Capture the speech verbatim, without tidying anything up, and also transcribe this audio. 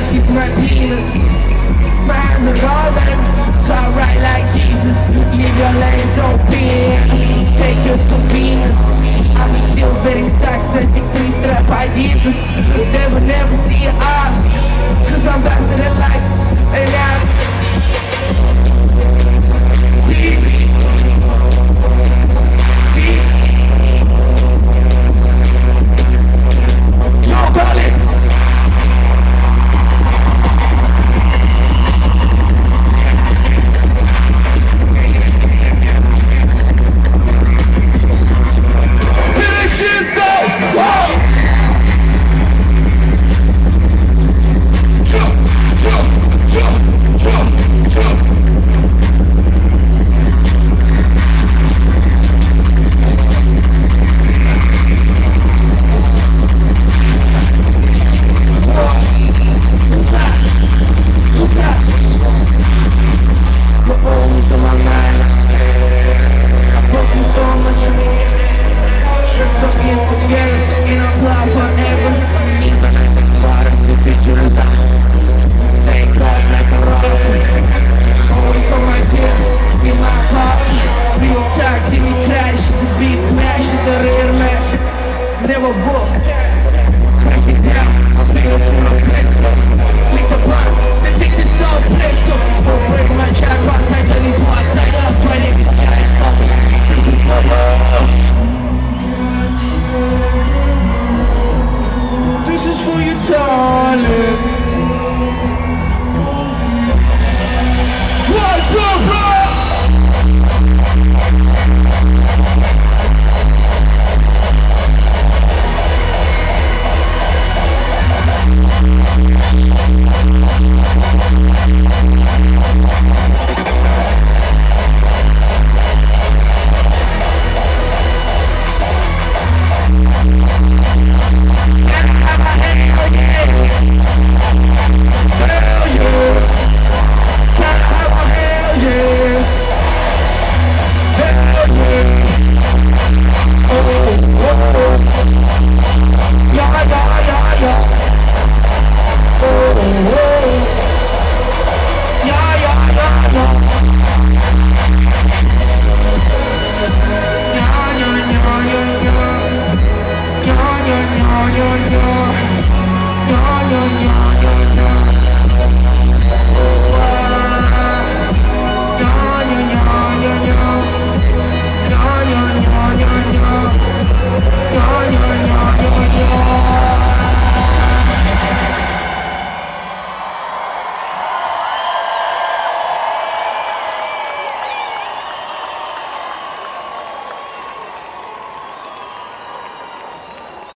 she's my penis. My hands are golden, so I write like Jesus. Leave your legs open, take you to Venus. I'm still getting success in three strap Adidas. They will never see your ass, cause I'm faster than light. And I'm deep, deep. No calling. Yeah, yeah, yeah.